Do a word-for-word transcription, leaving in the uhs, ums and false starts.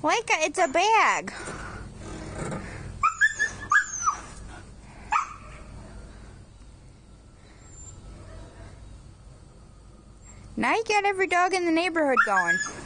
Laika, it's a bag. Now you got every dog in the neighborhood going.